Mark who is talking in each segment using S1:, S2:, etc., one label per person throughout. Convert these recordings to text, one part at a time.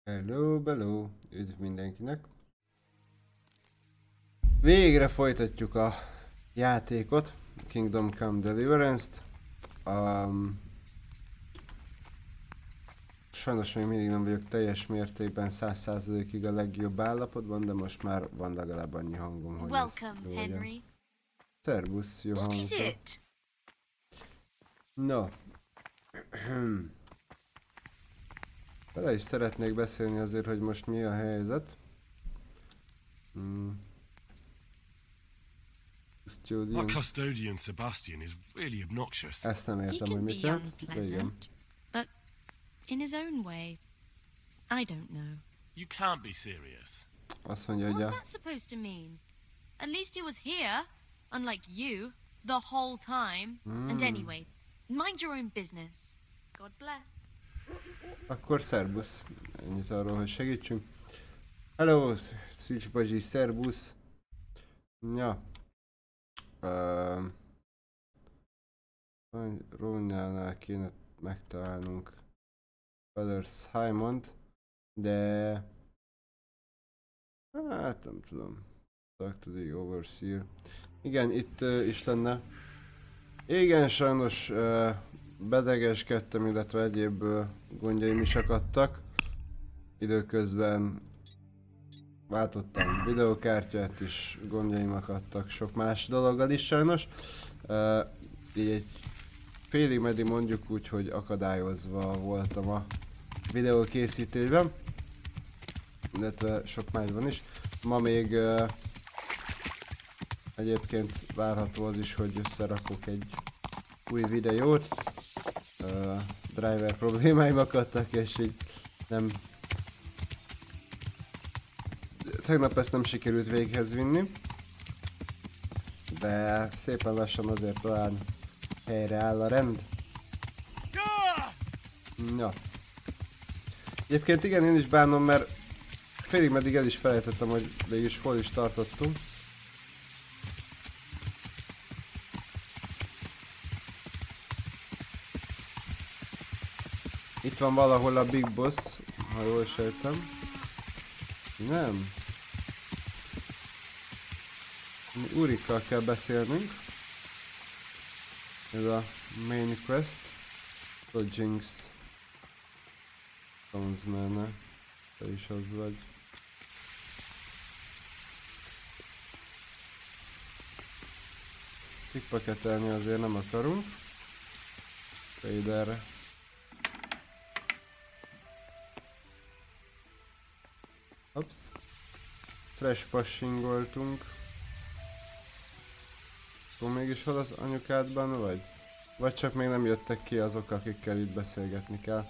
S1: Hello, hello, üdv mindenkinek. Végre folytatjuk a játékot, Kingdom Come Deliverance-t. Sajnos még mindig nem vagyok teljes mértékben 100%-ig a legjobb állapotban, de most már van legalább annyi hangom, hogy
S2: Welcome, Henry.
S1: Szerbusz, jó
S2: What is
S1: hangom.
S2: it?
S1: No. Vele is szeretnék beszélni azért, hogy most mi a helyzet.
S3: That custodian Sebastian is really obnoxious.
S1: Ezt nem
S2: He
S1: értem, hogy
S2: can
S1: mit
S2: be
S1: jelent.
S2: unpleasant, but in his own way. I don't know.
S3: You can't be serious.
S1: Azt mondja, hogy
S2: What's that supposed to mean? At least he was here, unlike you, the whole time. And anyway, mind your own business. God bless.
S1: Akkor szerbusz. Ennyit arról, hogy segítsünk. Hello, Switch Bazsi, szerbusz. Ja. Rónánál kéne megtalálnunk Father Simont, de hát nem tudom. Talk to the Overseer. Igen, itt is lenne. Igen, sajnos betegeskedtem, illetve egyéb gondjaim is akadtak. Időközben váltottam videokártyát is, gondjaim akadtak sok más dologgal is sajnos. Így egy félig meddig mondjuk úgy, hogy akadályozva voltam a videókészítésben. Illetve sok másban is. Ma még egyébként várható az is, hogy összerakok egy új videót. Driver problémáim akadtak, és így nem... Tegnap ezt nem sikerült véghez vinni. De szépen lassan azért talán helyre áll a rend. Ja. Egyébként igen, én is bánom, mert félig meddig el is felejtettem, hogy mégis hol is tartottunk. Itt van valahol a Big Boss, ha jól sejtem. Nem. Urikkal kell beszélnünk. Ez a main quest. A Jinx. Townsman-e. Te is az vagy. Pickpocketelni azért nem akarunk. Traderre. Ups. Trash pushingoltunk. Akkor mégis hol az anyukádban vagy? Vagy csak még nem jöttek ki azok, akikkel itt beszélgetni kell.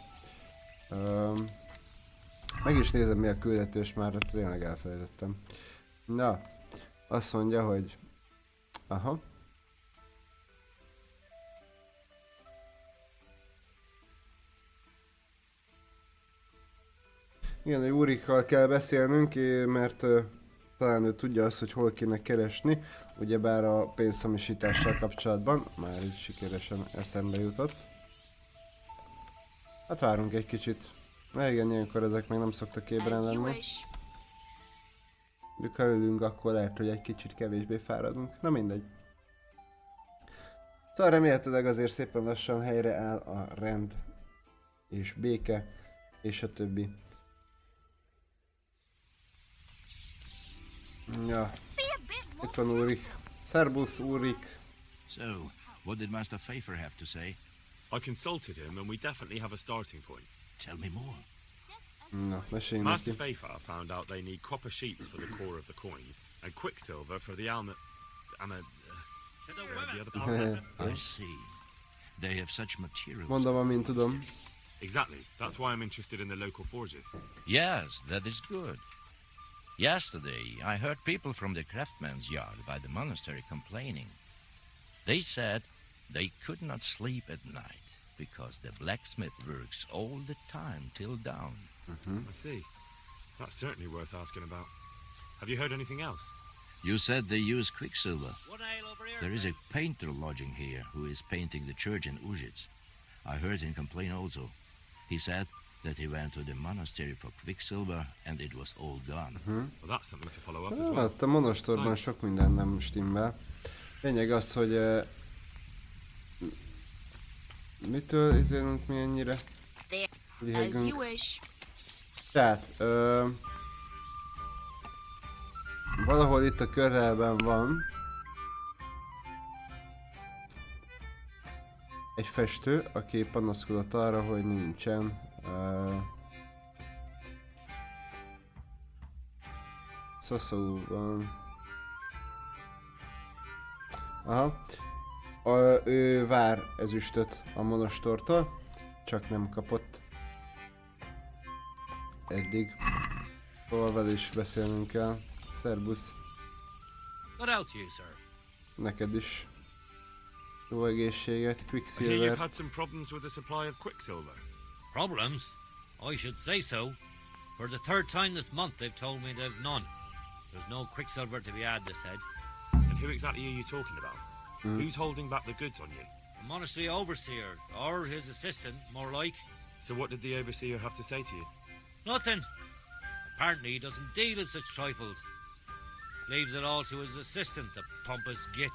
S1: Meg is nézem, mi a küldetés, már tényleg elfelejtettem. Na, azt mondja, hogy... Aha. Igen, hogy Úrikkal kell beszélnünk, mert talán ő tudja azt, hogy hol kéne keresni. Ugyebár a pénzhamisítással kapcsolatban már így sikeresen eszembe jutott. Hát várunk egy kicsit. Na igen, ilyenkor ezek még nem szoktak ébren lenni. De ha ülünk, akkor lehet, hogy egy kicsit kevésbé fáradunk. Na mindegy. Szóval remélhetőleg azért szépen lassan helyre áll a rend és béke és a többi. Ja. Itt van Ulrich. Szerbusz, Ulrich.
S4: So, what did Master Pfeiffer have to say?
S3: I consulted him and we definitely have a starting point.
S4: Tell me more.
S1: Na, mesélj
S3: Master
S1: neki.
S3: Pfeiffer found out they need copper sheets for the core of the coins and quicksilver for the
S4: I see. They have such materials.
S1: Mondom, amint tudom.
S3: Exactly. That's why I'm interested in the local forges.
S4: Yes, that is good. Yesterday, I heard people from the craftsman's yard by the monastery complaining. They said they could not sleep at night because the blacksmith works all the time till dawn.
S3: I see. That's certainly worth asking about. Have you heard anything else?
S4: You said they use quicksilver. There is a painter lodging here who is painting the church in Ujits. I heard him complain also. He said that he went to the monastery for quicksilver and it was all gone.
S3: Well, that's something to follow up as well.
S1: Hát a monostorban sok minden nem stimmel. Lényeg az, hogy mitől izélünk mi ennyire?
S2: As
S1: Lihegünk.
S2: you wish.
S1: Tehát, valahol itt a közelben van egy festő, aki panaszkodott arra, hogy nincsen Szoszóban. Aha. Ő vár ezüstöt a monostortól, csak nem kapott. Eddig. Szóval vele is beszélnünk kell. Szerbusz.
S5: What else you, sir?
S1: Neked is. Jó egészséget,
S3: I hear you've
S1: Quicksilver.
S3: had some problems with the supply of quicksilver.
S5: Problems? I should say so. For the third time this month they've told me they've none. There's no quicksilver to be had, they said.
S3: And who exactly are you talking about? Who's holding back the goods on you?
S5: The monastery overseer, or his assistant, more like.
S3: So what did the overseer have to say to you?
S5: Nothing. Apparently he doesn't deal in such trifles. Leaves it all to his assistant, the pompous git.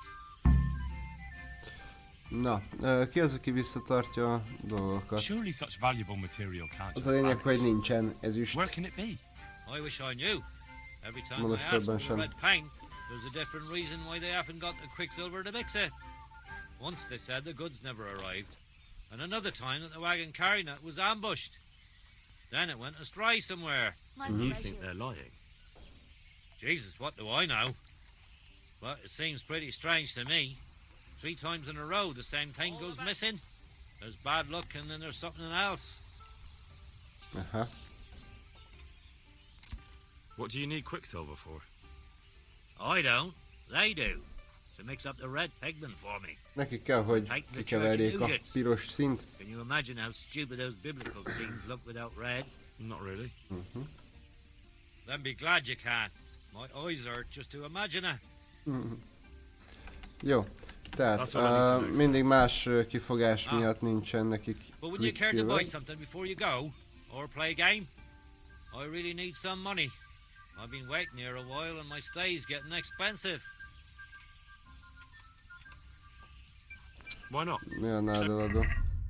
S1: Na, ki az, aki visszatartja a dolgokat?
S6: Surely such valuable material can't
S1: Az
S6: just
S1: a lényeg, hogy
S6: vanish.
S1: nincsen ezüst.
S6: Where can it be?
S5: I wish I knew. Every time I
S1: Monostorban
S5: ask for
S1: sem.
S5: red paint, there's a different reason why they haven't got the quicksilver to mix it. Once they said the goods never arrived, and another time that the wagon carrying it was ambushed. Then it went astray somewhere.
S2: My
S3: You
S2: pleasure.
S3: think they're lying?
S5: Jesus, what do I know? But it seems pretty strange to me. 3 times in a row the same thing goes missing. There's bad luck and then there's something else.
S1: Aha.
S3: What do you need quicksilver for?
S5: I don't. They do. To mix up the red pigment for me.
S1: Nekik kell, hogy kikeverjék a piros szint.
S5: Can you imagine how stupid those biblical scenes look without red?
S3: Not really.
S5: Then be glad you can. My eyes hurt just to imagine it.
S1: Jó. Tehát
S3: That's what I need to know.
S1: mindig más kifogás miatt nincsen nekik
S5: But would you care to buy
S1: Quicksilver.
S5: something before you go? Or play a game? I really need some money. I've been waiting here a while and my stay's getting expensive.
S3: Why not?
S1: Mi a nádaladó?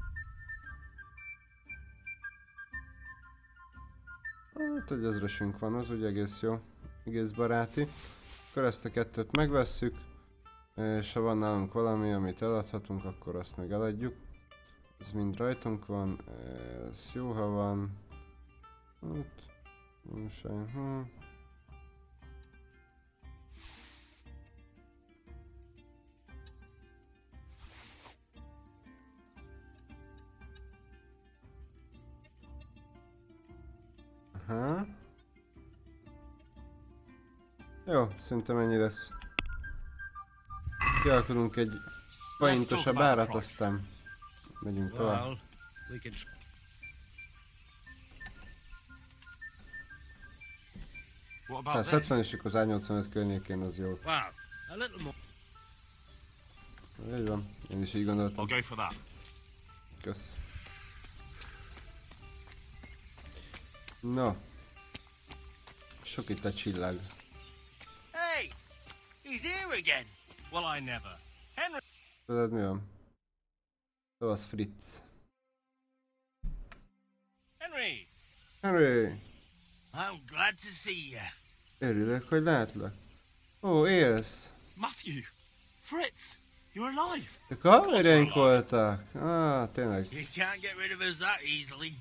S1: Hát egy ezresünk van, az úgy egész jó. Egész baráti. Akkor ezt a kettőt megvesszük. És ha van nálunk valami, amit eladhatunk, akkor azt meg eladjuk. Ez mind rajtunk van. Ez jó, ha van. Hát, moonshine, Aha. Jó, szerintem ennyi lesz. Kialkodunk egy faintosabb árat, aztán megyünk tovább.
S5: Well, we can...
S3: What
S1: Tehát
S3: about
S1: 70
S3: this?
S1: és akkor az A85 környékén az jó.
S5: Wow, a little more.
S1: Így van, én is így gondoltam.
S3: I'll go for that.
S1: Kösz. No. Sok itt a csillag.
S7: Hey! He's here again!
S6: Well, I never. Henry!
S1: Tudod mi van? Az Fritz.
S6: Henry!
S1: Henry!
S7: I'm glad to see you.
S1: Örülök, hogy látlak. Ó, élsz.
S6: Matthew! Fritz! You're alive!
S1: Ők haverjaink voltak. Tényleg.
S7: You can't get rid of us that easily.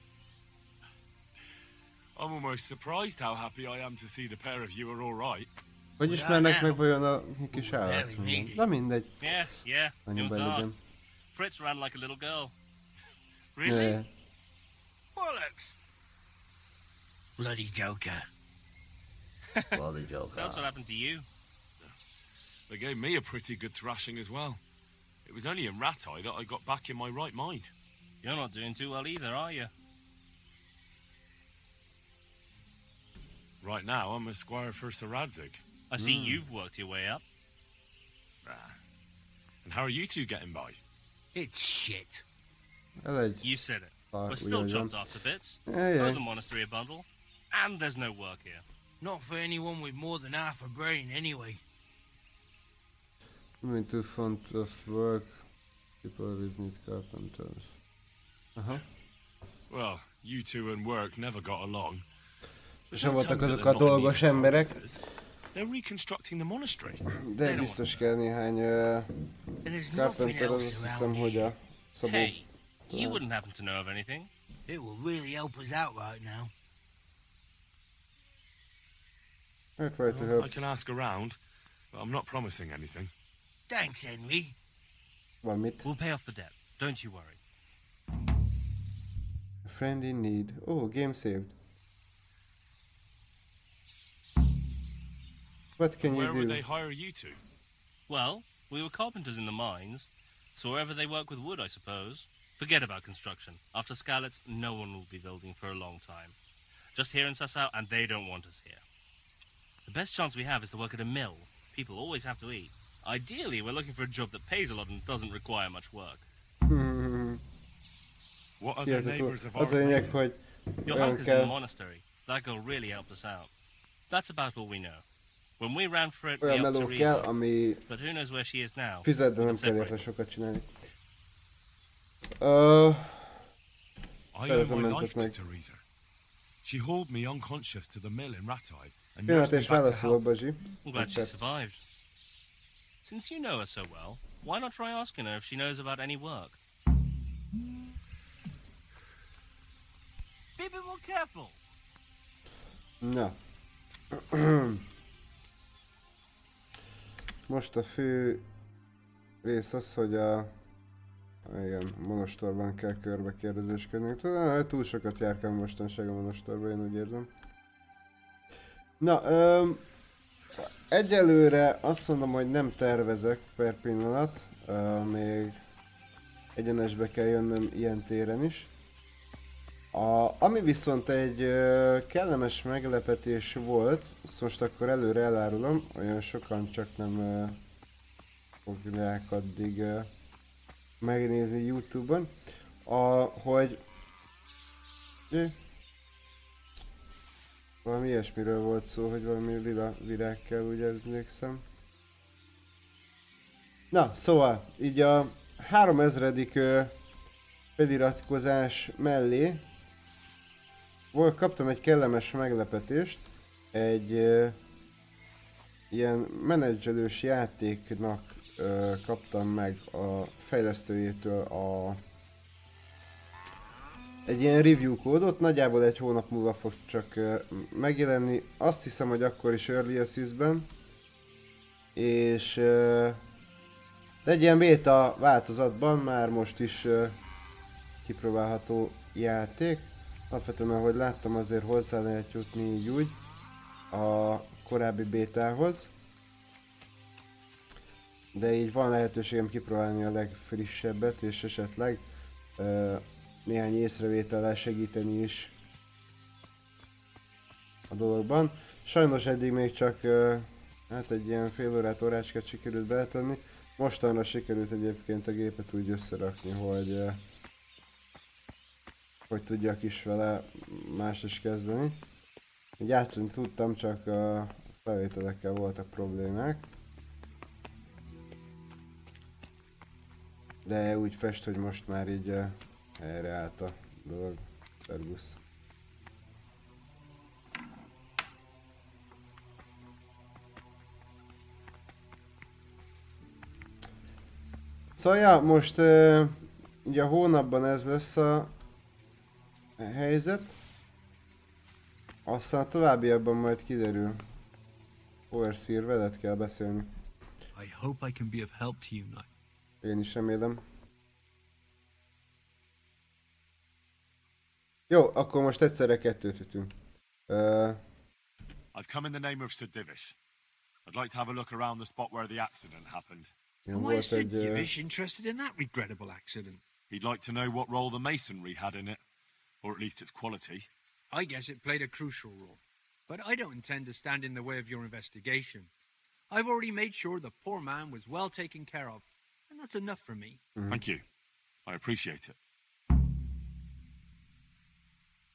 S3: I'm almost surprised how happy I am to see the pair of you are all right.
S1: Hogy ismernek meg vajon a mi kis állatszomban? Na mindegy.
S6: Yeah, it
S1: Annyi
S6: was
S1: baj
S6: hard.
S1: legyen.
S6: Fritz ran like a little girl. Really?
S1: Yeah.
S7: Bollocks! Bloody Joker. Bloody Joker.
S6: That's what happened to you.
S3: They gave me a pretty good thrashing as well. It was only in Rattay that I got back in my right mind.
S6: You're not doing too well either, are you?
S3: Right now, I'm a squire for Sir Radzig.
S6: I see you've worked your way up.
S3: And how are you two getting by?
S7: It's shit.
S1: El egy.
S6: You said it. We're still chopped off to bits.
S1: Yeah.
S6: Throw the monastery a bundle. And there's no work here.
S7: Not for anyone with more than half a brain, anyway.
S1: Moving to front of work. People always need carpenters.
S3: Well, you two and work never got along.
S1: Sem voltak azok a dolgos emberek.
S3: They're reconstructing the monastery.
S1: De biztos kell néhány carpenter, az azt hiszem, hogy a szabó.
S6: Hey, you wouldn't happen to know of anything?
S7: It will really help us out right now.
S1: I try to help.
S3: I can ask around, but I'm not promising anything.
S7: Thanks, Henry.
S1: Van mit?
S6: We'll pay off the debt. Don't you worry.
S1: A friend in need. Oh, game saved. What can you
S3: Where would
S1: do?
S3: they hire you to?
S6: Well, we were carpenters in the mines, so wherever they work with wood, I suppose. Forget about construction. After Skalitz, no one will be building for a long time. Just here in Sassau, and they don't want us here. The best chance we have is to work at a mill. People always have to eat. Ideally, we're looking for a job that pays a lot and doesn't require much work.
S3: What are the neighbors of
S1: Az a
S3: ours?
S1: lényeg, hogy
S6: Your
S1: olyan
S6: uncle's in the
S1: kell,
S6: monastery. That girl really helped us out. That's about all we know. When we ran for it, we
S1: olyan
S6: helped
S1: meló
S6: Teresa,
S1: kell, ami
S6: but who knows where she is now?
S1: fizet, de
S6: We
S1: nem
S6: can
S1: kell érte
S6: separate.
S1: sokat csinálni.
S3: I owe
S1: Teresa
S3: my
S1: mentett
S3: life to
S1: meg.
S3: Teresa. She hauled me unconscious to the mill in Ratai and
S1: Pillanat,
S3: nursed me
S1: és
S3: back to
S1: válaszol,
S3: health.
S1: Bazsi.
S6: I'm glad she
S1: Tett.
S6: survived. Since you know her so well, why not try asking her if she knows about any work? Be a bit more careful.
S1: Na. Most a fő rész az, hogy igen, monostorban kell körbe kérdezősködnünk. Tudom, túl sokat járkál mostanság a monostorban, én úgy érzem. Na, egyelőre azt mondom, hogy nem tervezek per pillanat. Még egyenesbe kell jönnöm ilyen téren is. Ami viszont egy kellemes meglepetés volt, most akkor előre elárulom, olyan sokan csak nem fogják addig megnézni YouTube-on, hogy valami ilyesmiről volt szó, hogy valami lila virág kell, úgy emlékszem. Na, szóval, így a 3000. Feliratkozás mellé kaptam egy kellemes meglepetést, egy ilyen menedzselős játéknak kaptam meg a fejlesztőjétől egy ilyen review kódot, nagyjából egy hónap múlva fog csak megjelenni, azt hiszem, hogy akkor is Early Access-ben, és de egy ilyen beta változatban már most is kipróbálható játék. Alapvetően, ahogy láttam, azért hozzá lehet jutni így úgy a korábbi bétához. De így van lehetőségem kipróbálni a legfrissebbet, és esetleg néhány észrevétellel segíteni is a dologban. Sajnos eddig még csak hát egy ilyen fél órát, órácskát sikerült beletenni. Mostanra sikerült egyébként a gépet úgy összerakni, hogy tudjak is vele más is kezdeni. Így játszani tudtam, csak a felvételekkel voltak problémák. De úgy fest, hogy most már így helyreállt a dolog. Szervusz. Szóval ja, most ugye a hónapban ez lesz a helyzet. Aztán a továbbiakban majd kiderül. Overseer, veled kell beszélni.
S8: I hope I can be of help to you, Knight.
S1: Én is remélem. Jó, akkor most egyszerre kettőt ütünk.
S3: I've come in the name of Sir Divish. I'd like to have a look around the spot where the accident happened.
S1: Ilyen
S9: And why is
S1: volt
S9: Sir
S1: egy...
S9: Divish interested in that regrettable accident?
S3: He'd like to know what role the masonry had in it, or at least its quality.
S9: I guess it played a crucial role. But I don't intend to stand in the way of your investigation. I've already made sure the poor man was well taken care of, and that's enough for me.
S3: Thank you. I appreciate it.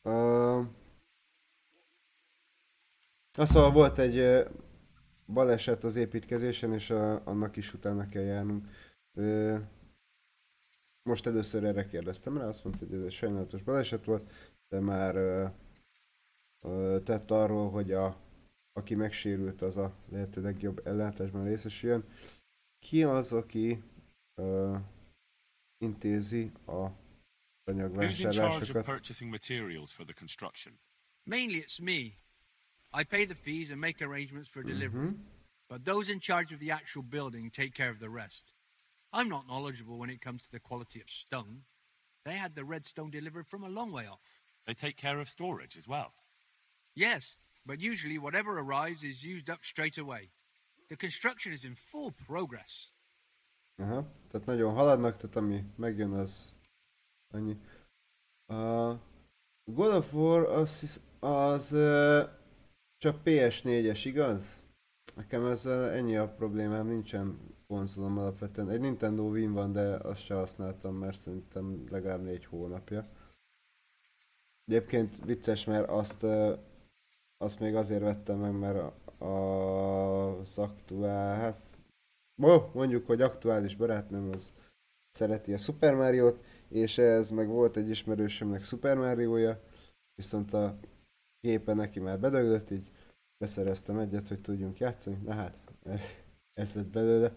S1: Szóval volt egy baleset az építkezésen, és annak is utána kell járnunk. Most először erre kérdeztem rá, azt mondta, hogy ez egy sajnálatos baleset volt, de már tett arról, hogy aki megsérült, az a lehető legjobb ellátásban részesüljön. Ki az, aki intézi a
S3: Who's in charge of
S1: anyagvásárlásokat?
S3: purchasing materials for the construction?
S9: Mainly it's me. I pay the fees and make arrangements for delivery. But those in charge of the actual building take care of the rest. I'm not knowledgeable when it comes to the quality of stone. They had the red stone delivered from a long way off.
S3: They take care of storage as well.
S9: Yes, but usually whatever arrives is used up straight away. The construction is in full progress.
S1: Aha, tehát nagyon haladnak, tehát ami megjön az annyi. God of War az csak PS4-es, igaz? Nekem ezzel ennyi a problémám, nincsen konzolom alapvetően. Egy Nintendo Wii van, de azt sem használtam, mert szerintem legalább 4 hónapja. Egyébként vicces, mert azt még azért vettem meg, mert az hát mondjuk, hogy aktuális barátnőm az szereti a Super Mario-t, és ez meg volt egy ismerősömnek Super Mario-ja, viszont a gépe neki már bedöglött, így beszereztem egyet, hogy tudjunk játszani. Na hát, ez lett belőle.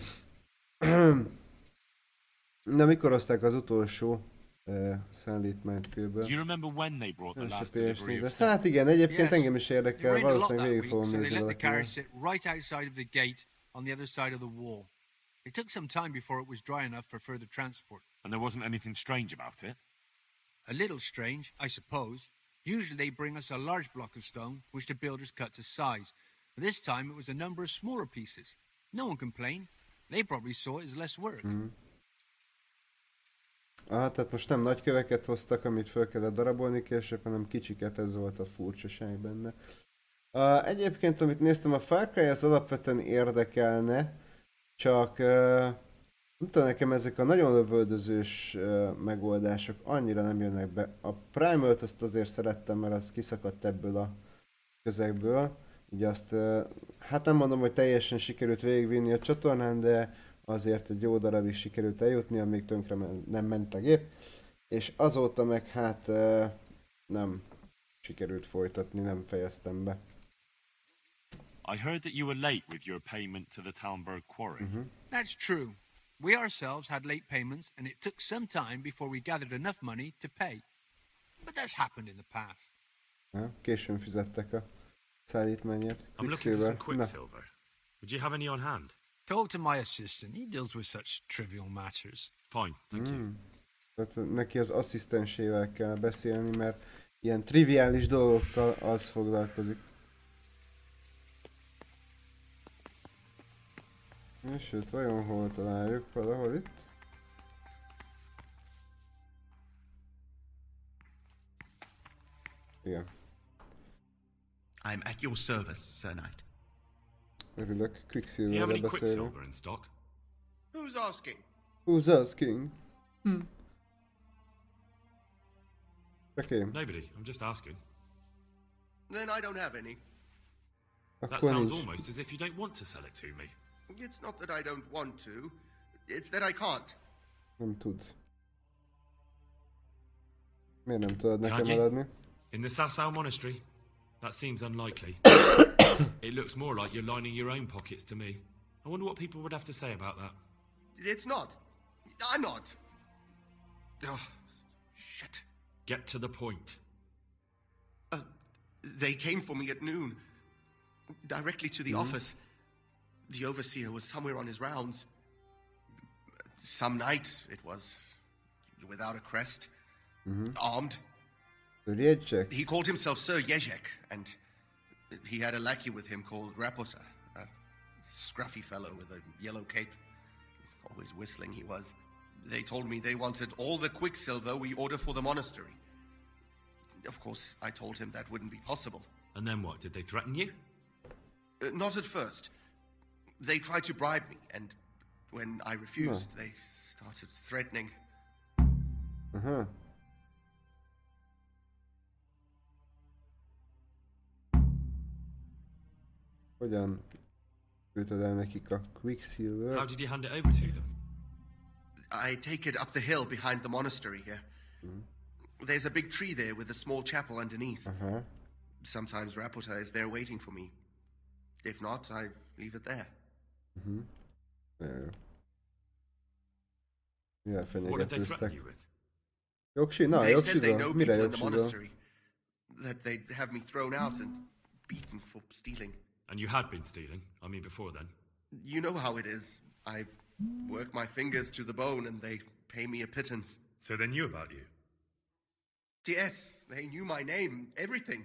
S1: Na, mikor hozták az utolsó szállítmányt kőből?
S3: Do you remember when they brought the last delivery of
S1: Hát igen, egyébként engem is
S9: It
S1: érdekel,
S9: rained a lot
S1: valószínűleg
S9: that
S1: végig
S9: week,
S1: fogom
S9: so they
S1: nézni
S9: let the
S1: valakivel.
S9: car sit right outside of the gate on the other side of the wall. It took some time before it was dry enough for further transport.
S3: And there wasn't anything strange about it?
S9: A little strange, I suppose. Usually they bring us a large block of stone, which the builders cut to size. But this time it was a number of smaller pieces. No one complained. They probably saw it as less work.
S1: Tehát most nem nagy köveket hoztak, amit fel kellett darabolni később, hanem kicsiket, ez volt a furcsaság benne. Egyébként, amit néztem, a Far Cry az alapvetően érdekelne, csak nem tudom, nekem ezek a nagyon lövöldözős megoldások annyira nem jönnek be. A Primal-t azt azért szerettem, mert az kiszakadt ebből a közegből. Így azt, hát nem mondom, hogy teljesen sikerült végigvinni a csatornán, de azért egy jó darabig sikerült eljutni, amíg tönkre nem ment a gép. És azóta meg hát nem sikerült folytatni, nem fejeztem be.
S3: I heard that you were late with your payment to the Talmberg quarry.
S9: That's true. We ourselves had late payments, and it took some time before we gathered enough money to pay. But that's happened in the past.
S1: Későn fizettek a szállítmányért.
S3: I'm looking for some quicksilver. Would you have any on hand?
S9: Talk to my assistant. He deals with such trivial matters.
S3: Fine, thank you.
S1: Tehát neki az asszisztensével kell beszélni, mert ilyen triviális dolgokkal az foglalkozik. És őt vajon hol találjuk? Valahol itt? Igen.
S10: I'm at your service, Sir Knight.
S1: Örülök,
S3: Do you have
S1: Quicksilverre
S3: any
S1: beszélünk.
S3: quicksilver in stock?
S10: Who's asking?
S1: Who's asking? Okay.
S3: Nobody. I'm just asking.
S10: Then I don't have any.
S3: That
S1: Akkor
S3: sounds
S1: nincs.
S3: almost as if you don't want to sell it to me.
S10: It's not that I don't want to. It's that I can't.
S1: Nem tud. Miért nem tudod
S3: Can't
S1: nekem
S3: you?
S1: eladni?
S3: In the Sasau Monastery? That seems unlikely. It looks more like you're lining your own pockets to me. I wonder what people would have to say about that.
S10: It's not. I'm not. Oh, shit.
S3: Get to the point.
S10: They came for me at noon. Directly to the office. The overseer was somewhere on his rounds. Some night, it was. Without a crest. Armed.
S1: Jegyzsek?
S10: He called himself Sir Jezek, and he had a lackey with him called Raposa, a scruffy fellow with a yellow cape. Always whistling he was. They told me they wanted all the quicksilver we order for the monastery. Of course, I told him that wouldn't be possible.
S3: And then what? Did they threaten you?
S10: Not at first. They tried to bribe me, and when I refused, they started threatening.
S1: Aha. Hogyan küldted el nekik a Quicksilver?
S3: How did you hand it over to them?
S10: I take it up the hill behind the monastery here. There's a big tree there with a small chapel underneath. Sometimes Rapota is there waiting for me. If not, I leave it there.
S1: Milyen
S3: What did they threaten
S1: fenyegetőztek?
S3: you with?
S1: Jogsi? Na,
S10: They said they
S1: jogsizol?
S10: know
S1: Mire
S10: people in the
S1: jogsizol?
S10: monastery. That they'd have me thrown out and beaten for stealing.
S3: And you had been stealing? I mean, before then?
S10: You know how it is. I work my fingers to the bone and they pay me a pittance.
S3: So they knew about you?
S10: Yes, they knew my name, everything.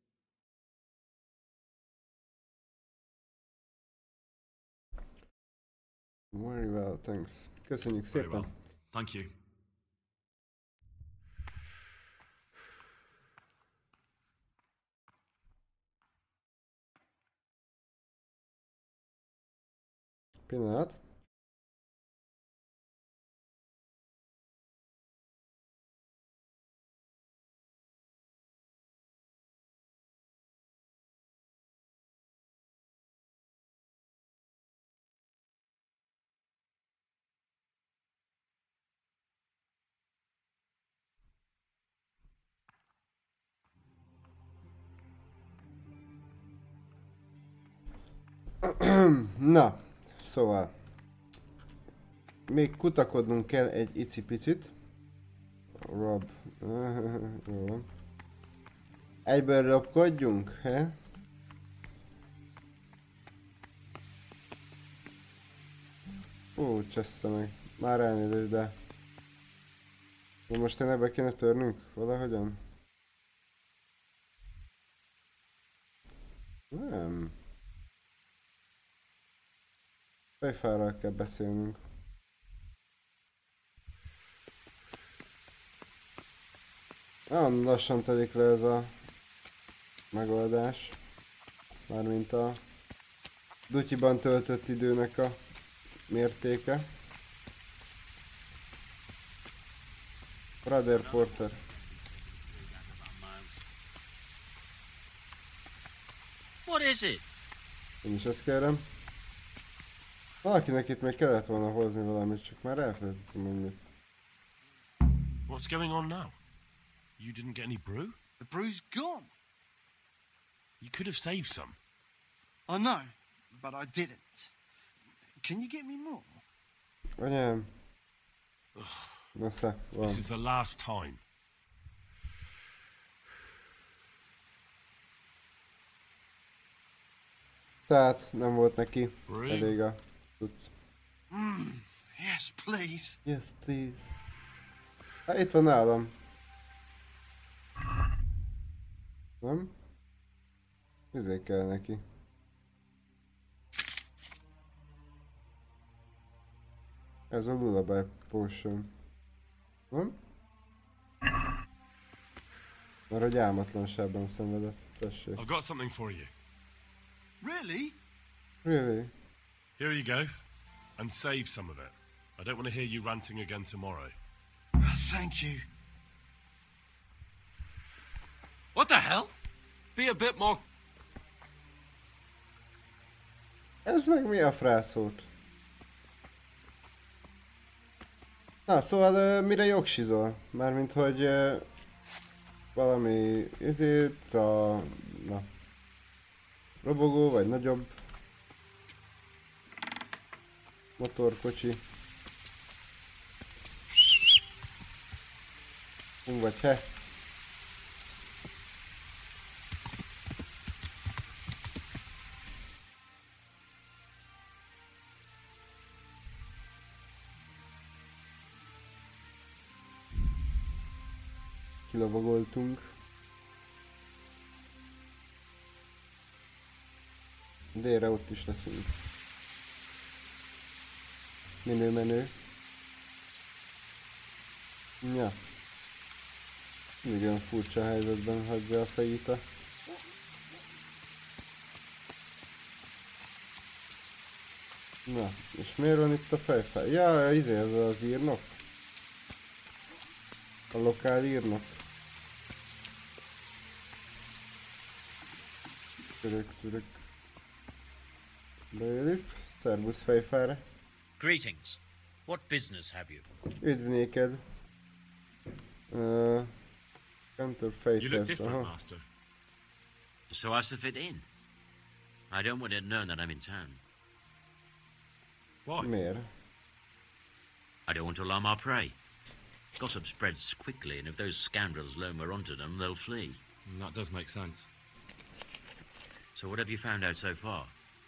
S1: Very well, thanks. Köszönjük
S3: Very
S1: szépen.
S3: well. Thank you.
S1: Pillanat. Na, szóval még kutakodnunk kell egy icipicit. Rob. Jó. Egyből robkodjunk, he? Csessze meg. Már elnézést, de... Most tényleg be kéne törnünk valahogyan? Nem. Fejfárral kell beszélnünk. Nagyon lassan telik le ez a megoldás. Mármint a dutyiban töltött időnek a mértéke. Brother Porter.
S5: What is it?
S1: Én is ezt kérem. Valakinek itt még kellett volna hozni valamit, csak már elfelejtettem, hogy mit.
S11: What's going on now? You didn't get any brew?
S7: The brew's gone.
S11: You could have saved some.
S7: I know, but I didn't. Can you get me more?
S1: Anyám. Nesze, van.
S11: This is the last time.
S1: Tehát nem volt neki elég a tudsz.
S7: Yes, please.
S1: Yes, please. Hát itt van nálam. Nem? Ezért kell neki. Ez a Lullaby Potion. Nem? Mert hogy álmatlanságban szenvedett. Tessék.
S11: I've got something for you.
S7: Really?
S1: Really?
S11: Here you go. And save some of it. I don't want to hear you ranting again tomorrow.
S7: Thank you.
S11: What the hell? Be a bit more...
S1: Ez meg mi a frászót? Na, szóval mire jogsizol? Mármint, hogy valami ezért a... na... robogó, vagy nagyobb motorkocsi. Vagy he. Kilovagoltunk. Délre ott is leszünk. Menő. Ja. Mindig olyan furcsa helyzetben hagyja a fejét a... Na, és miért van itt a fejfáj? Ja, izé, ez az írnok. A lokál írnok. Török. Bailiff, szervusz fejfára.
S5: Greetings. What business have you?
S1: Üdv néked. Counter
S3: You look
S1: Fighters,
S3: different,
S1: aha.
S3: Master.
S12: So as to fit in. I don't want it known that I'm in town.
S3: Why?
S1: Miért?
S12: I don't want to alarm our prey. Gossip spreads quickly, and if those scoundrels learn we're onto them, they'll flee.
S3: That does make sense.
S12: So what have you found out so far?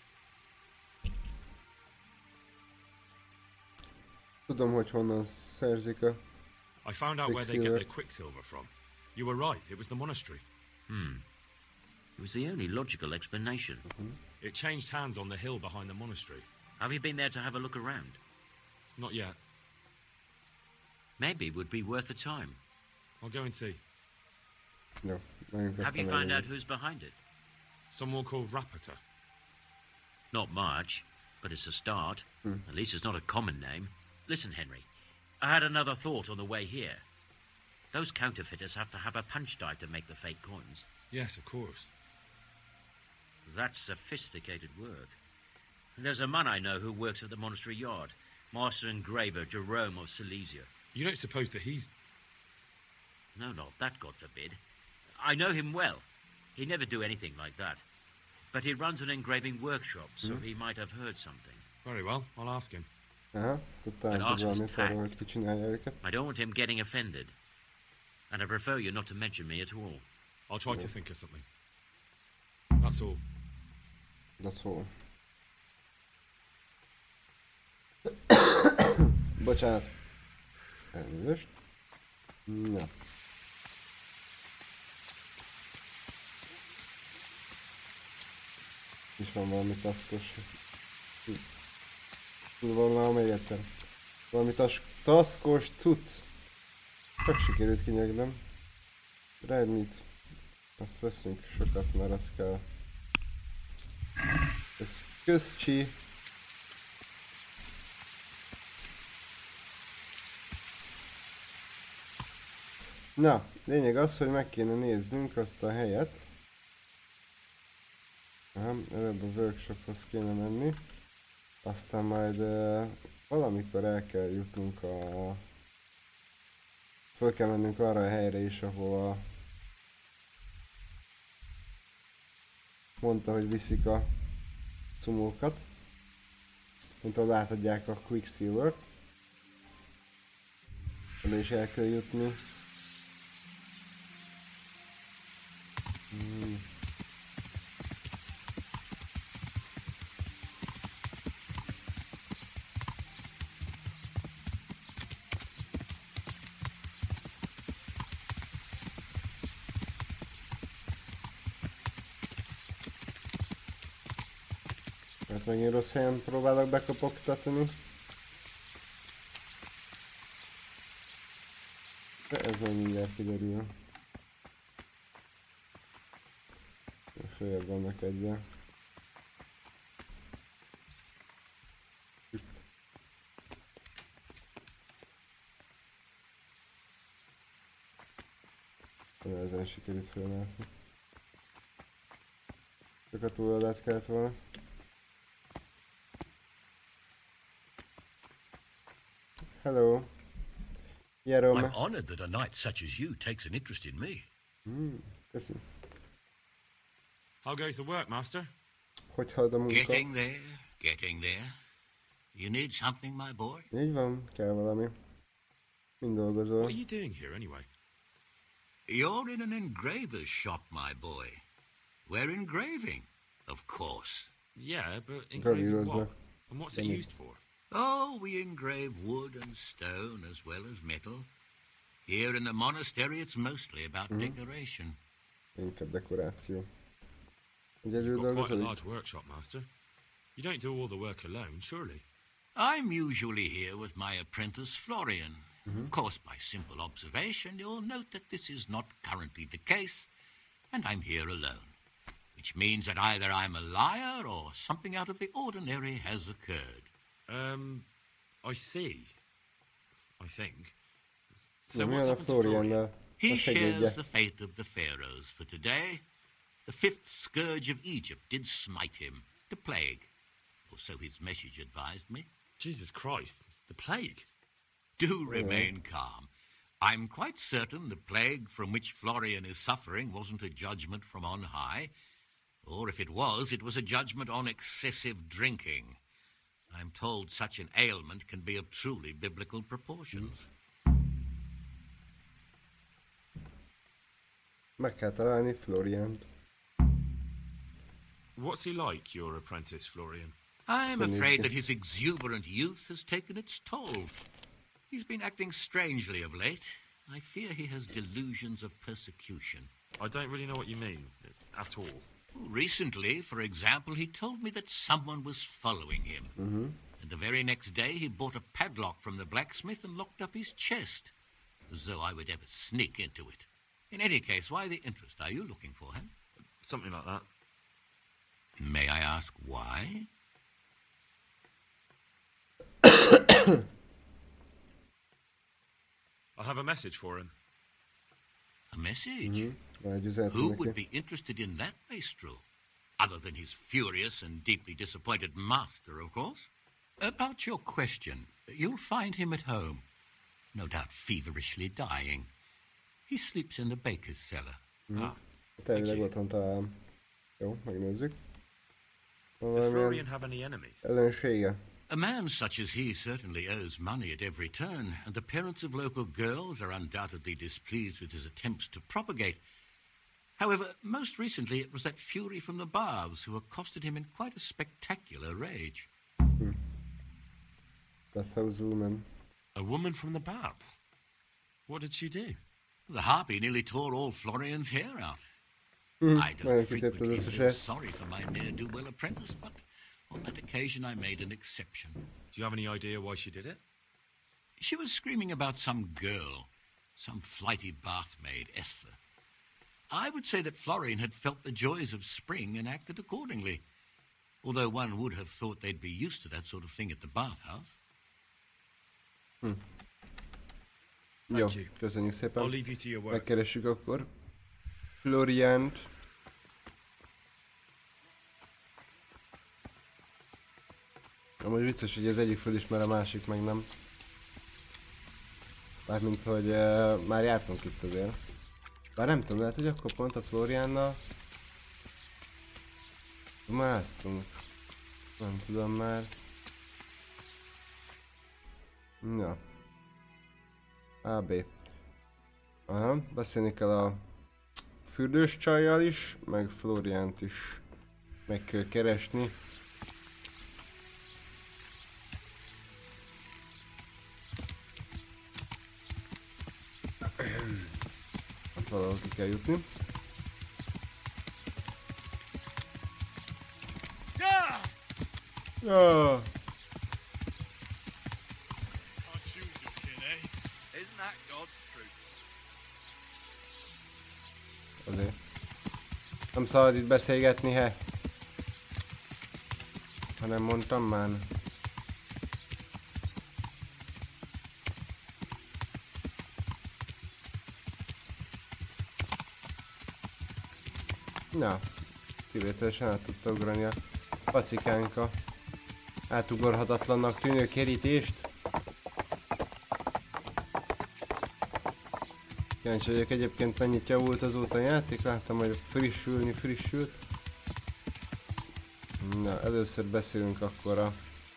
S1: Tudom, hogy honnan szerzik a
S3: I found out where they get
S1: Quicksilver.
S3: their quicksilver from. You were right, it was the monastery.
S12: It was the only logical explanation.
S3: It changed hands on the hill behind the monastery.
S12: Have you been there to have a look around?
S3: Not yet.
S12: Maybe it would be worth the time.
S3: I'll go and see.
S1: Jó, nagyon
S12: Have you
S1: köztem
S12: found out
S1: elég.
S12: who's behind it?
S3: Someone called Rapata.
S12: Not much, but it's a start. At least it's not a common name. Listen, Henry, I had another thought on the way here. Those counterfeiters have to have a punch die to make the fake coins.
S3: Yes, of course.
S12: That's sophisticated work. There's a man I know who works at the monastery yard, Master Engraver Jerome of Silesia.
S3: You don't suppose that he's...
S12: No, not that, God forbid. I know him well. He'd never do anything like that. But he runs an engraving workshop, so he might have heard something.
S3: Very well, I'll ask him.
S1: Aha, tudtam,
S12: But
S1: hogy
S12: ask his
S1: valamit
S12: tact.
S1: arról, hogy ki csinálja őket.
S12: I don't want him getting offended. And I prefer you not to mention me at all.
S3: I'll try to think of something. That's all.
S1: That's all. Bocsánat. Elnézést. Na. És van valami taszkos. Tudod még egyszer. Valami taszkos cucc. Csak sikerült kinyögnem. Red meat. Azt veszünk sokat, mert az kell. Ez közcsi. Na, lényeg az, hogy meg kéne néznünk azt a helyet. Aha, előbb a workshophoz kéne menni. Aztán majd valamikor el kell jutnunk a... Föl kell mennünk arra a helyre is, ahol mondta, hogy viszik a cumókat. Mint ahol átadják a Quicksilvert. Oda is el kell jutni. Hát megint rossz helyen próbálok bekapogtatni. De ez majd mindjárt kiderül. Följebb vannak egyel. Ezen sikerült fölmászni. Csak a túloldalt kellett volna. Hello. Jerome.
S13: I'm honored that a knight such as you takes an interest in me.
S1: Köszi.
S3: How goes the work, Master?
S1: Hogy halad a munka?
S13: Getting there, getting there. You need something, my boy?
S1: Így van, kell valami. Mind dolgozol.
S3: What are you doing here, anyway?
S13: You're in an engraver's shop, my boy. We're engraving, of course.
S3: Yeah, but engraving what?
S1: Gravíroznak.
S3: And what's it used for?
S13: Oh, we engrave wood and stone as well as metal. Here in the monastery, it's mostly about decoration.
S1: Inkább dekoráció. Egyedül
S3: You've got quite a
S1: dolgozol?
S3: large workshop, Master. You don't do all the work alone, surely?
S13: I'm usually here with my apprentice, Florian. Of course, by simple observation, you'll note that this is not currently the case, and I'm here alone. Which means that either I'm a liar or something out of the ordinary has occurred.
S3: I see. I think. So
S1: Mi
S3: what's
S1: van a
S3: happened to Florian?
S1: Floriannal?
S13: He
S1: A segédje.
S13: shares the fate of the pharaohs for today. The fifth scourge of Egypt did smite him, the plague. or so his message advised me.
S3: Jesus Christ, the plague.
S13: Do remain calm. I'm quite certain the plague from which Florian is suffering wasn't a judgment from on high, or if it was a judgment on excessive drinking. I'm told such an ailment can be of truly biblical proportions.
S1: Meg kell találni Floriant.
S3: What's he like, your apprentice, Florian?
S13: I'm afraid that his exuberant youth has taken its toll. He's been acting strangely of late. I fear he has delusions of persecution.
S3: I don't really know what you mean, at all.
S13: Recently, for example, he told me that someone was following him. And the very next day, he bought a padlock from the blacksmith and locked up his chest, as though I would ever sneak into it. In any case, why the interest? Are you looking for him?
S3: Something like that.
S13: May I ask why?
S3: I have a message for him.
S13: A message?
S1: Who
S13: Who would be interested in that wastrel? Other than his furious and deeply disappointed master, of course. About your question, you'll find him at home. No doubt feverishly dying. He sleeps in the baker's cellar.
S1: Elvileg otthon találom. Jó, megnézzük.
S3: Does Florian have any enemies?
S1: Ellensége.
S13: A man such as he certainly owes money at every turn, and the parents of local girls are undoubtedly displeased with his attempts to propagate. However, most recently it was that fury from the baths who accosted him in quite a spectacular rage.
S1: Bathhouse woman.
S3: A woman from the baths? What did she do?
S13: The harpy nearly tore all Florian's hair out. I don't
S1: Nagyon
S13: frequently
S1: kitépted az
S13: feel
S1: összeset.
S13: sorry for my ne'er-do-well apprentice, but on that occasion I made an exception.
S3: Do you have any idea why she did it?
S13: She was screaming about some girl, some flighty bathmaid, Esther. I would say that Florian had felt the joys of spring and acted accordingly, although one would have thought they'd be used to that sort of thing at the bathhouse.
S1: Jó, köszönjük szépen.
S3: I'll leave you to your work.
S1: Megkeressük akkor Floriant. Amúgy vicces, hogy az egyik fölismer, a másik meg nem. Mármint, hogy már jártunk itt azért. Bár nem tudom, lehet, hogy akkor pont a Floriánnal másztunk. Nem tudom már. Ja. AB. Aha, beszélni kell a fürdős csajjal is, meg Floriánt is meg kell keresni. Hát valahol ki kell jutni. Ja! Azért. Nem szabad itt beszélgetni, he? Hanem mondtam már. Na, kivételesen át tudta ugrani a pacikánka átugorhatatlannak tűnő kerítést. Kíváncsi vagyok egyébként mennyit javult azóta a játék, láttam, hogy frissült. Na, először beszélünk akkor a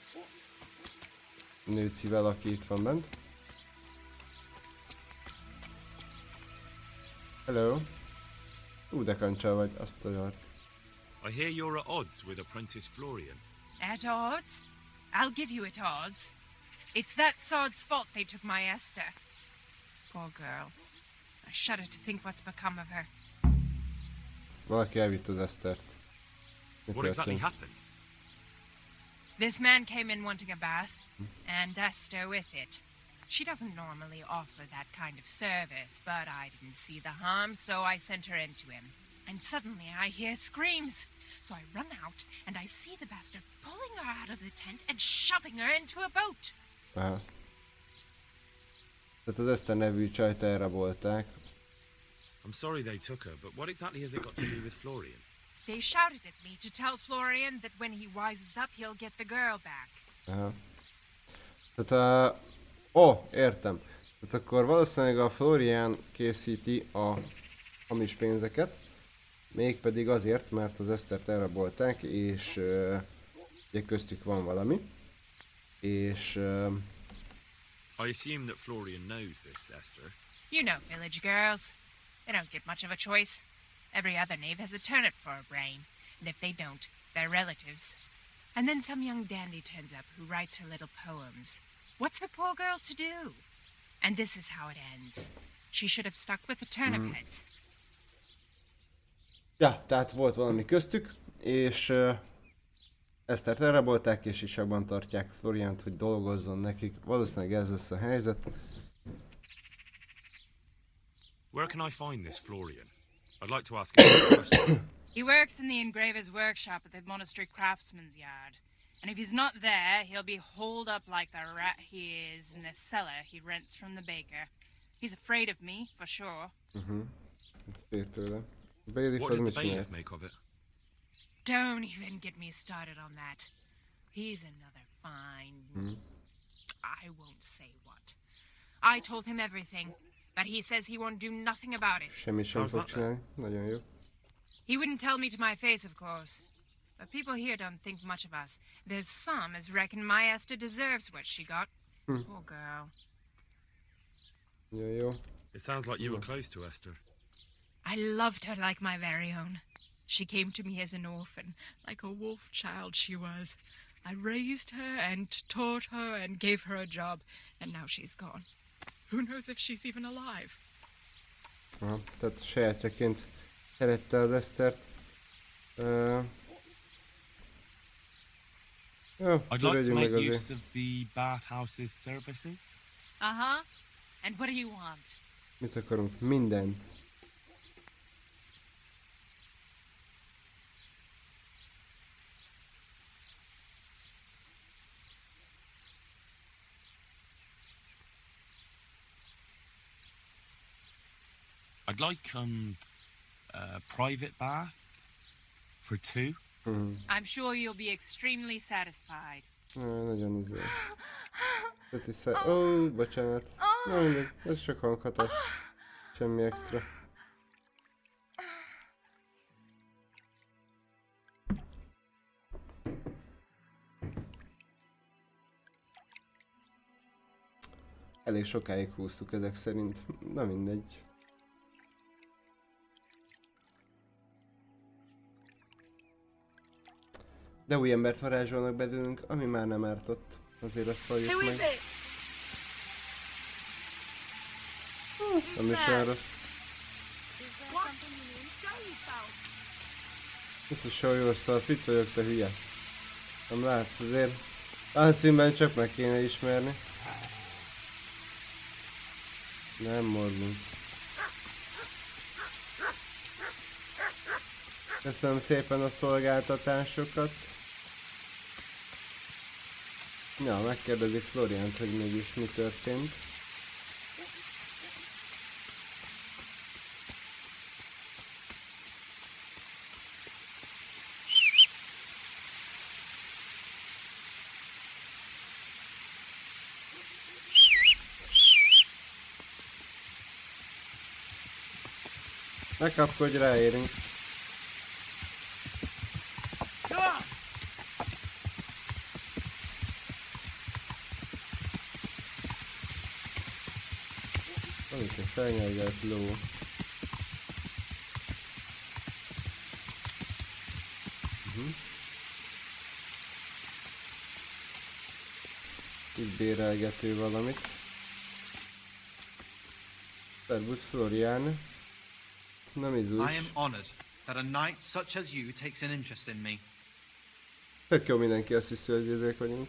S1: nőcivel, aki itt van bent. Hello. De kancsal vagy, azt a jart.
S3: I hear you're at odds with apprentice Florian.
S14: At odds? I'll give you at odds. It's that sod's fault they took my Esther. Poor girl. I shudder to think what's become of her.
S1: Valaki elvitt az Esztert.
S3: What exactly happened?
S14: This man came in wanting a bath, and Esther with it. She doesn't normally offer that kind of service, but I didn't see the harm, so I sent her in to him. And suddenly I hear screams. So I run out, and I see the bastard pulling her out of the tent and shoving her into a boat.
S1: Aha. Tehát az Eszter nevű csajt elrabolták.
S3: I'm sorry they took her, but what exactly has it got to do with Florian?
S14: They shouted at me to tell Florian that when he wises up, he'll get the girl back.
S1: Aha. Tehát értem. Tehát akkor valószínűleg a Florian készíti a hamis pénzeket. Mégpedig azért, mert az Esztert elrabolták, és ugye köztük van valami. És...
S3: I assume that Florian knows this, Esther.
S14: You know village girls. They don't get much of a choice. Every other knave has a turnip for a brain, and if they don't, they're relatives. And then some young dandy turns up who writes her little poems. What's the poor girl to do? And this is how it ends. She should have stuck with the turnip heads.
S1: Ja, tehát volt valami köztük, és Esztert elrabolták, és isakban tartják Floriant, hogy dolgozzon nekik. Valószínűleg ez lesz a helyzet.
S3: Where can I find this Florian? I'd like to ask him a question.
S15: He works in the engraver's workshop at the monastery craftsman's yard. And if he's not there, he'll be holed up like the rat he is in the cellar he rents from the baker. He's afraid of me, for sure.
S3: What did the bailiff make of it?
S14: Don't even get me started on that. He's another fine... I won't say what. I told him everything, but he says he won't do nothing about it.
S1: Semmi sem fog csinálni. Nagyon jó.
S14: He wouldn't tell me to my face, of course. But people here don't think much of us. There's some as reckon my Esther deserves what she got. Poor girl.
S1: Jó.
S3: It sounds like you were close to Esther.
S14: I loved her like my very own. She came to me as an orphan, like a wolf child she was. I raised her and taught her and gave her a job, and now she's gone. Who knows if she's even alive?
S1: Tehát sajátjaként szerette az Esztert.
S3: I'd like to make use of the bathhouse's services.
S15: Uh-huh. And what do you want?
S1: Mit akarunk? Mindent.
S3: I'd like a private bath for two.
S15: I'm sure you'll be extremely satisfied.
S1: Nagyon bocsánat. Na mindegy, ez csak hanghatás. Semmi extra. Elég sokáig húztuk ezek szerint. Na mindegy. De új embert varázsolnak belőlünk, ami már nem ártott. Azért azt halljuk meg. Nem is olyan rossz. This is show yourself, itt vagyok, te hülye. Nem látsz, azért láncszínben csak meg kéne ismerni. Nem mordunk. Köszönöm szépen a szolgáltatásokat. Ja, megkérdezik Floriant, hogy mégis mi történt. Ne kapkodj, ráérünk. Amit a felnyelgelt ló. Itt bérelgető valamit. Szervusz Florian. Nem izús.
S16: I am honored that a knight such as you takes an interest in me.
S1: Tök jó, mindenki azt hiszi, hogy ezek vagyunk.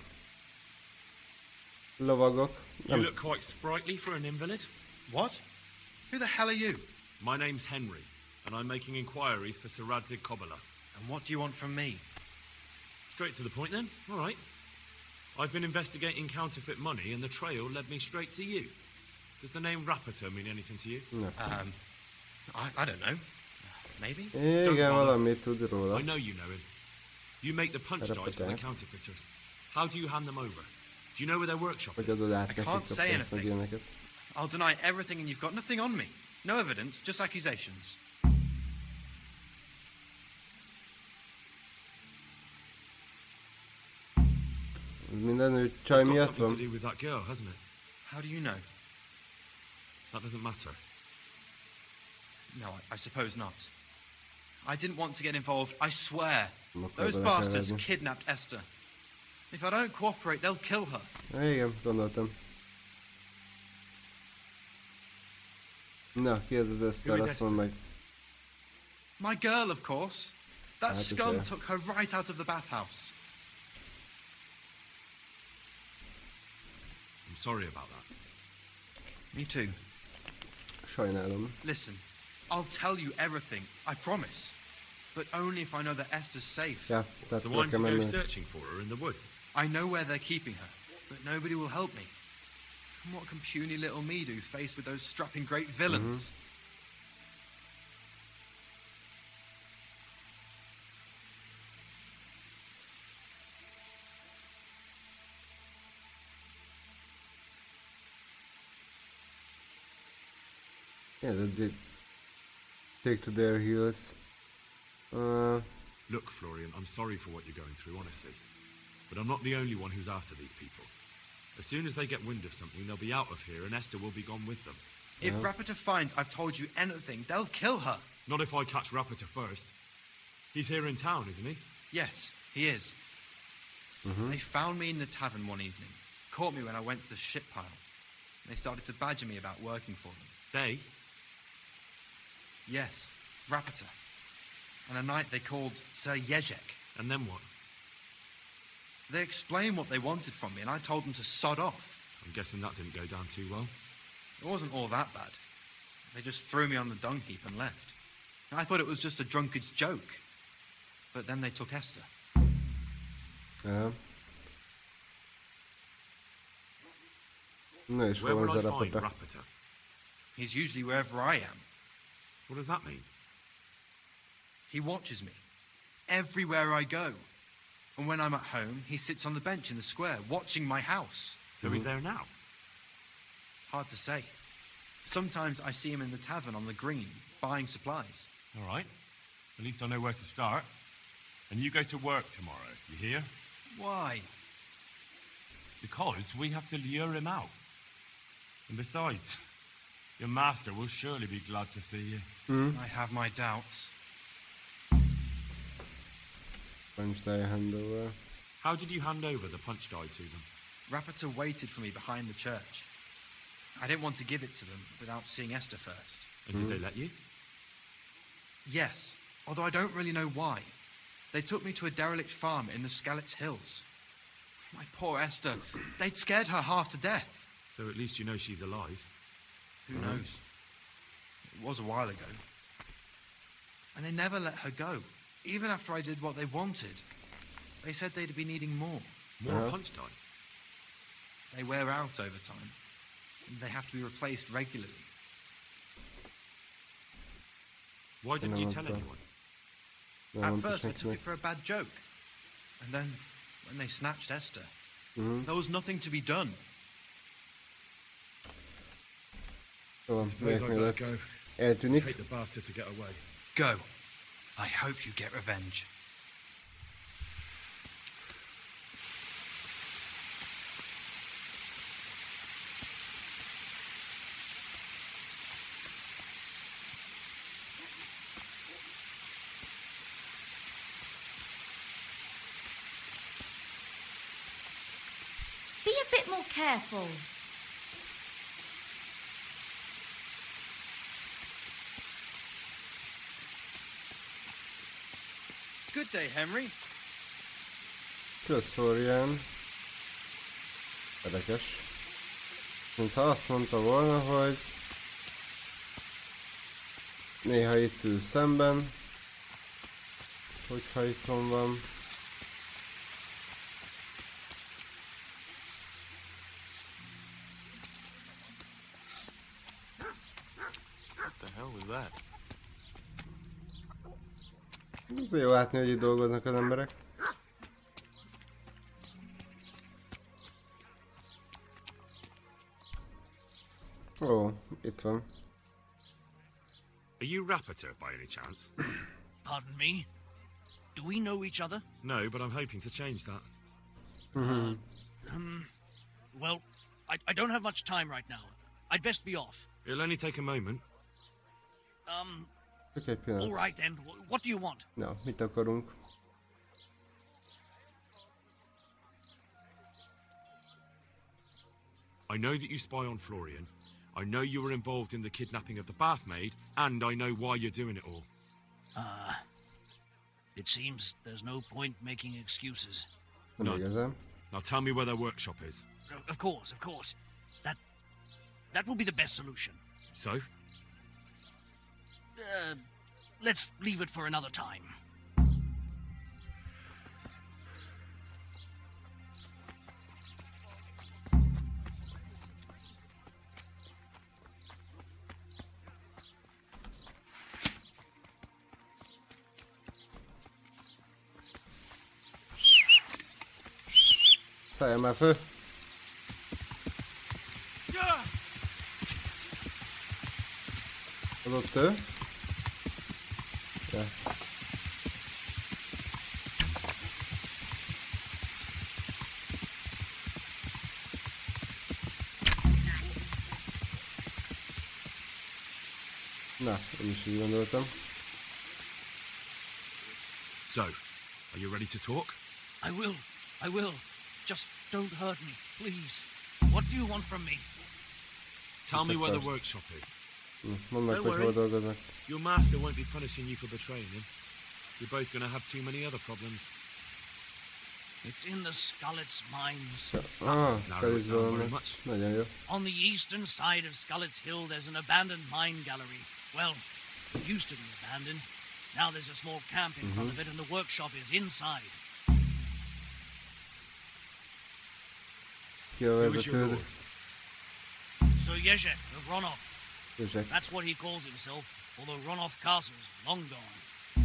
S1: Lovagok.
S3: You look quite sprightly for an invalid.
S16: What? Who the hell are you?
S3: My name's Henry, and I'm making inquiries for Sir Radzig Kobyla.
S16: And what do you want from me?
S3: Straight to the point then. All right. I've been investigating counterfeit money, and the trail led me straight to you. Does the name Rapiter mean anything to you?
S1: No.
S16: I don't know. maybe?
S1: Igen, valamit tud róla.
S3: I know you know him. You make the punch dice for the counterfeiters. How do you hand them over? Do you know where their workshop is?
S16: I can't say anything. I'll deny everything and you've got nothing on me. No evidence, just accusations.
S1: Minden
S3: It's
S1: csaj
S3: got
S1: miatt
S3: something to
S1: van.
S3: do with that girl, hasn't it?
S16: How do you know?
S3: That doesn't matter.
S16: No, I suppose not. I didn't want to get involved, I swear. Those
S1: bele
S16: bastards
S1: keveredni.
S16: kidnapped Esther. If I don't cooperate, they'll kill her.
S1: Igen, gondoltam. Na, ki ez az Esther, azt mondd meg.
S16: My girl, of course. That
S1: Hát,
S16: scum
S1: okay.
S16: took her right out of the bathhouse.
S3: I'm sorry about that.
S16: Me too.
S1: Sajnálom.
S16: Listen, I'll tell you everything, I promise. But only if I know that Esther's safe.
S1: Ja, tehát
S3: So
S1: fel
S3: I'm
S1: kell
S3: to go
S1: menni.
S3: searching for her in the woods.
S16: I know where they're keeping her, but nobody will help me. And what can puny little me do faced with those strapping great villains?
S1: Yeah, they take to their heels.
S3: Look, Florian, I'm sorry for what you're going through, honestly. But I'm not the only one who's after these people. As soon as they get wind of something, they'll be out of here and Esther will be gone with them.
S16: If Rapiter finds I've told you anything, they'll kill her.
S3: Not if I catch Rapiter first. He's here in town, isn't he?
S16: Yes, he is. They found me in the tavern one evening, caught me when I went to the ship pile. They started to badger me about working for them.
S3: They?
S16: Yes, Rapiter. And a knight they called Sir Jezek.
S3: And then what?
S16: They explained what they wanted from me, and I told them to sod off.
S3: I'm guessing that didn't go down too well.
S16: It wasn't all that bad. They just threw me on the dung heap and left. I thought it was just a drunkard's joke. But then they took Esther.
S1: Ja. Na és
S3: Where
S1: hol
S3: would
S1: az
S3: I
S1: a
S3: find
S1: rapata?
S3: Rapiter?
S16: He's usually wherever I am.
S3: What does that mean?
S16: He watches me. Everywhere I go. And when I'm at home, he sits on the bench in the square, watching my house.
S3: So he's there now?
S16: Hard to say. Sometimes I see him in the tavern on the green, buying supplies.
S11: All right. At least I know where to start. And you go to work tomorrow, you hear?
S16: Why?
S11: Because we have to lure him out. And besides, your master will surely be glad to see you.
S16: I have my doubts.
S1: Punch die handover.
S3: How did you hand over the punch die to them?
S16: Rapiter waited for me behind the church. I didn't want to give it to them without seeing Esther first.
S3: And did they let you?
S16: Yes, although I don't really know why. They took me to a derelict farm in the Skalitz Hills. My poor Esther. They'd scared her half to death.
S3: So at least you know she's alive.
S16: Who knows? It was a while ago. And they never let her go, even after I did what they wanted. They said they'd be needing more.
S3: More punch dice?
S16: They wear out over time. They have to be replaced regularly.
S3: Why didn't you tell anyone?
S16: At first I took it for a bad joke. And then, when they snatched Esther, there was nothing to be done.
S1: Jó,
S3: Suppose I
S1: mielőtt
S3: gotta go.
S1: eltűnik.
S3: Hate the bastard to get away.
S16: Go. I hope you get revenge.
S2: Be a bit more careful.
S16: Good day, Henry.
S1: Kösz, Florian. Érdekes. Mintha azt mondta volna, hogy néha itt ül szemben, hogyha itthon van.
S6: What the hell was that?
S1: Ez jó látni, hogy itt dolgoznak az emberek. Ó, itt van.
S3: Are you Rappator by any chance?
S17: Pardon me? Do we know each other?
S3: No, but I'm hoping to change that.
S17: Well, I don't have much time right now. I'd best be off.
S3: It'll only take a moment.
S1: Csak egy pillanat.
S17: All right then. What do you want?
S1: Na, mit akarunk?
S3: I know that you spy on Florian. I know you were involved in the kidnapping of the bathmaid, and I know why you're doing it all.
S17: It seems there's no point making excuses.
S1: Nem igazán.
S3: Now tell me where their workshop is.
S17: Of course, of course. That will be the best solution.
S3: So?
S17: Let's leave it for another time.
S1: Szálljál már föl! Az ott ő? Ja. Na, én is így gondoltam.
S3: So, are you ready to talk?
S17: I will. Just don't hurt me, please. What do you want from me?
S3: Tell me where the workshop is.
S1: Mondd meg, hogy hol dolgoznak.
S3: Your master won't be punishing you for betraying him. You're both going to have too many other problems.
S17: It's in the Skullets mines.
S1: Skullets vannak. Nagyon jó.
S17: On the eastern side of Skullets Hill, there's an abandoned mine gallery. Well, it used to be abandoned. Now there's a small camp in front of it, and the workshop is inside.
S1: Ki a vezetőd?
S17: Sir Jezek of Ronov.
S1: Jezek.
S17: That's what he calls himself, although Ronov Castle's long gone.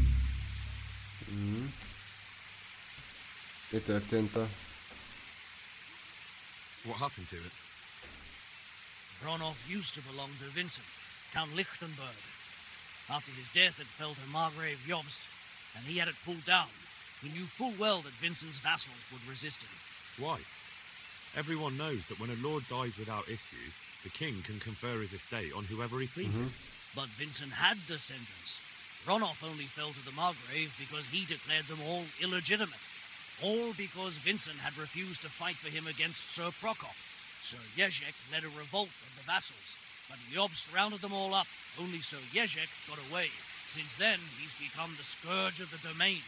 S1: Mi történt a...
S3: What happened to it?
S17: Ronov used to belong to Vincent, Count Lichtenberg. After his death, it fell to Margrave Jobst, and he had it pulled down. He knew full well that Vincent's vassals would resist him.
S3: Why? Everyone knows that when a lord dies without issue, the king can confer his estate on whoever he pleases.
S17: But Vincent had descendants. Ronov only fell to the Margrave because he declared them all illegitimate. All because Vincent had refused to fight for him against Sir Prokop. Sir Jezek led a revolt of the vassals, but Jobst rounded them all up. Only Sir Jezek got away. Since then, he's become the scourge of the domain.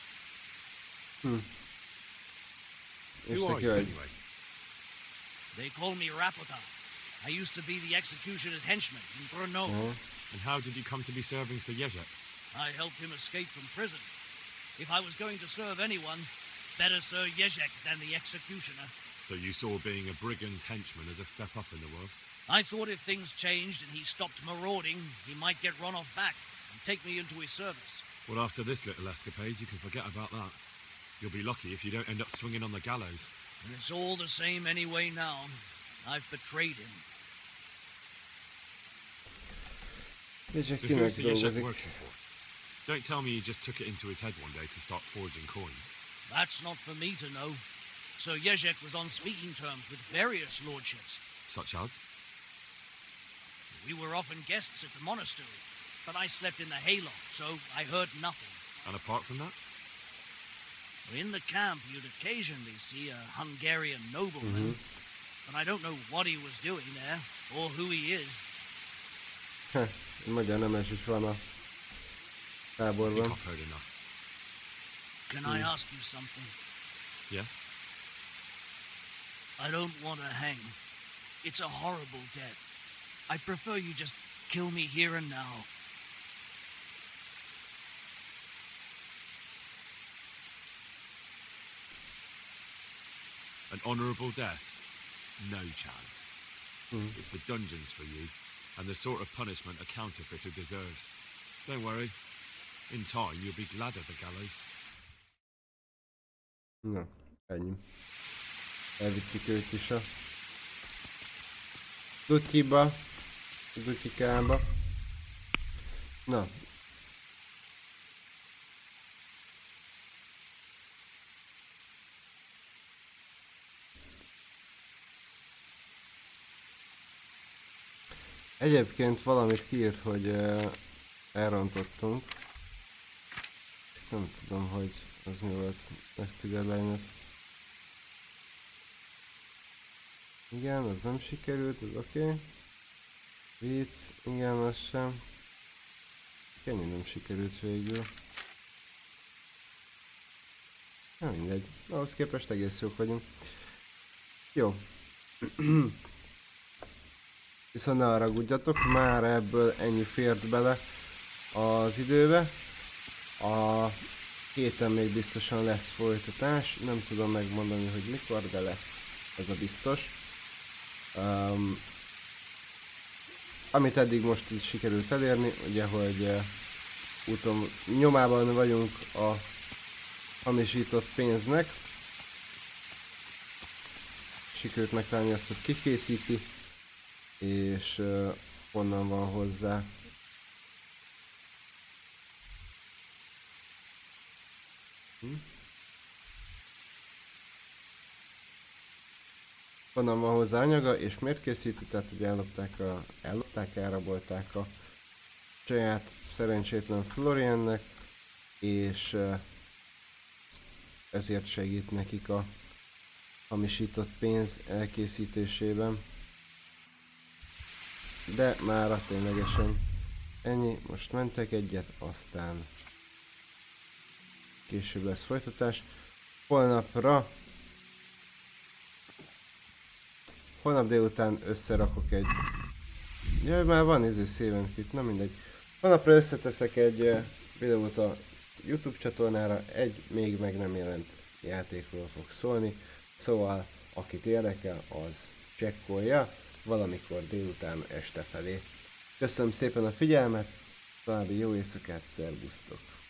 S3: Who are you, anyway?
S17: They call me Rapota. I used to be the executioner's henchman in Brno.
S3: And how did you come to be serving Sir Jezek?
S17: I helped him escape from prison. If I was going to serve anyone, better Sir Jezek than the executioner.
S3: So you saw being a brigand's henchman as a step up in the world?
S17: I thought if things changed and he stopped marauding, he might get Ronov back and take me into his service.
S3: Well, after this little escapade, you can forget about that. You'll be lucky if you don't end up swinging on the gallows.
S17: And it's all the same anyway now. I've betrayed him.
S3: So who's Sir Jezek working for? Don't tell me he just took it into his head one day to start forging coins.
S17: That's not for me to know. Sir Jezek was on speaking terms with various lordships.
S3: Such as?
S17: We were often guests at the monastery, but I slept in the hayloft, so I heard nothing.
S3: And apart from that?
S17: In the camp, you'd occasionally see a Hungarian nobleman, but I don't know what he was doing there, or who he is.
S1: Magyar nemes is van a táborban.
S3: I've heard enough.
S17: Can I ask you something?
S3: Yes?
S17: I don't want to hang. It's a horrible death. I prefer you just kill me here and now.
S3: An honourable death? No chance. It's the dungeons for you, and the sort of punishment a counterfeiter deserves. Don't worry,
S11: In time, you'll be glad of the gallows.
S1: Na, ennyi. Elvittük őt is a Dutyikába. Na. Egyébként valamit kiírt, hogy elrontottunk. Nem tudom, hogy az mi volt. Next to deadline. Igen, az nem sikerült, az oké. Vicc, igen, az sem. Ennyi nem sikerült végül. Nem mindegy, ahhoz képest egész jók vagyunk. Jó. Viszont ne haragudjatok, már ebből ennyi fért bele az időbe. A héten még biztosan lesz folytatás, nem tudom megmondani, hogy mikor, de lesz, ez a biztos. Amit eddig most így sikerült elérni, ugye, hogy úton nyomában vagyunk a hamisított pénznek. Sikerült megtalálni azt, hogy ki készíti, és honnan van hozzá. Honnan van hozzá anyaga, és miért készíti, tehát ugye ellopták, elrabolták a saját szerencsétlen Floriannek, és ezért segít nekik a hamisított pénz elkészítésében. De mára ténylegesen ennyi, most mentek egyet, aztán később lesz folytatás. Holnap délután összerakok egy... Jaj, már van Seven Pit, na mindegy. Holnapra összeteszek egy videót a YouTube csatornára, egy még meg nem jelent játékról fog szólni. Szóval, akit érdekel, az csekkolja valamikor délután este felé. Köszönöm szépen a figyelmet, további jó éjszakát, szervusztok!